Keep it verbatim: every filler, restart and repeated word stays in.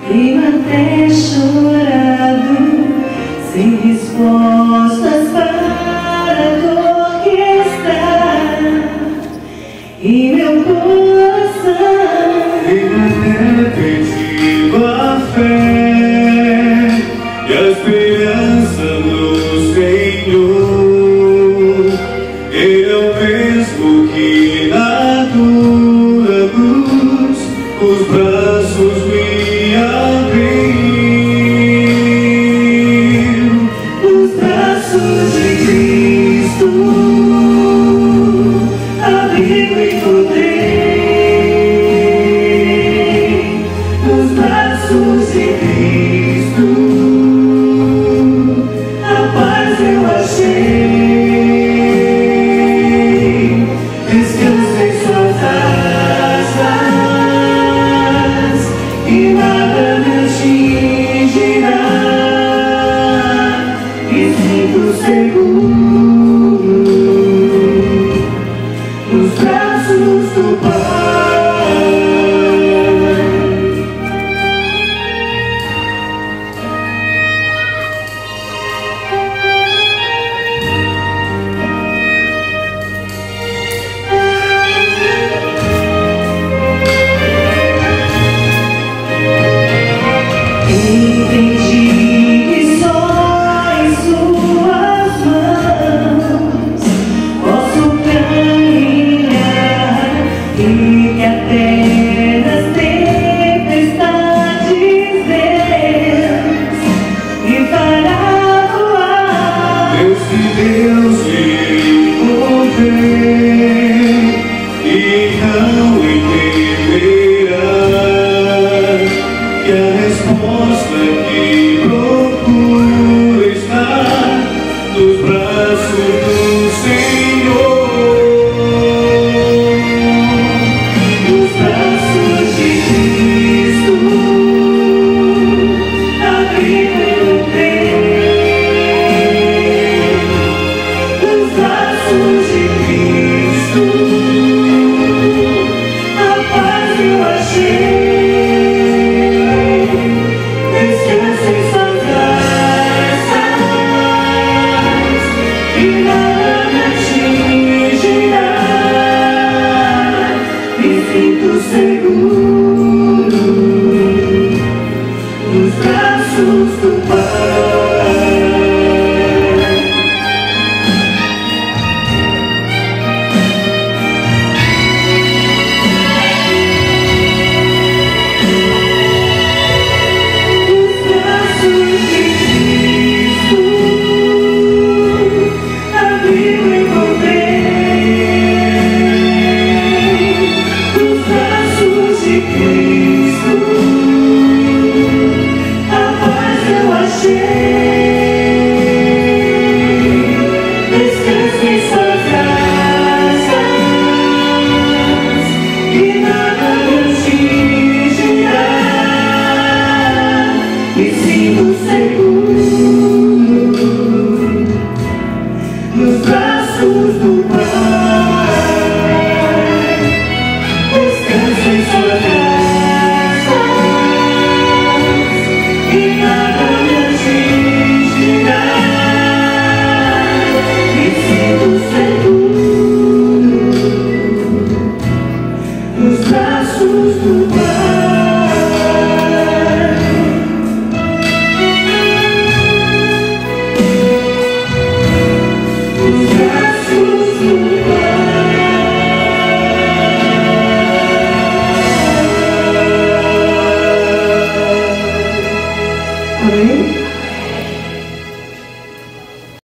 me mantém chorado, sem respostas para a dor que está em meu coração. Me mantém perdido a fé e a esperança no Senhor. Ele é o mesmo que na dura luz os braços me abriu. Os braços de Cristo, abrigo encontrei. Nos braços de Cristo, a paz eu achei. Descanso em suas asas e nada me atingirá. Me sinto seguro nos braços do Pai. Entendi que só em suas mãos posso caminhar e que até nas tempestades Deus me fará voar. Deus que Deus me envolver e não entenderá que a resposta que procura está nos braços do Senhor. Nos braços de Cristo, abrigo encontrei. Nos braços de Cristo, a paz eu achei. Descanso em suas asas e nada me atingirá. Me sinto seguro nos braços do Pai. Nos braços de Cristo, abrigo encontrei. Nos braços de Cristo, a paz eu achei. Descanso em suas asas e nada me atingirá. Me sinto seguro nos braços do Pai. Descanso em suas asas e nada me atingirá. Me sinto seguro nos braços do Pai. Os braços do